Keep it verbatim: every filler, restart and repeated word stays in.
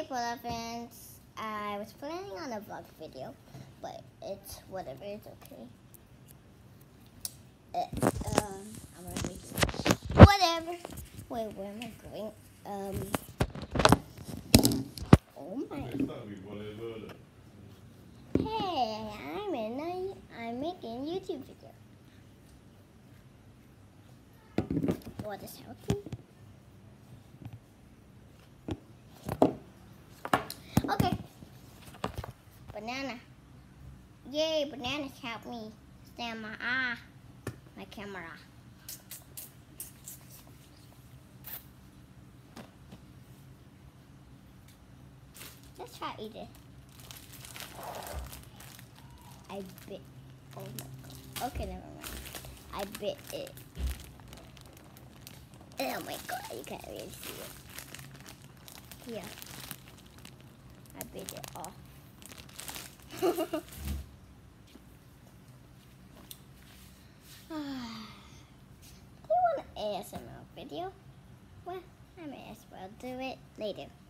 Spoiler friends. I was planning on a vlog video, but it's whatever. It's okay. It, um, I'm gonna make it whatever. Wait, where am I going? Um. Oh my. Hey, I'm in a, I'm making a YouTube video. What is happening? Okay. Banana. Yay, bananas help me stand my eye, my camera. Let's try eat it. I bit. Oh my god. Okay, never mind. I bit it. Oh my god, you can't really see it. Here. I bit it off. Do you want an A S M R video? Well, I may as well do it later.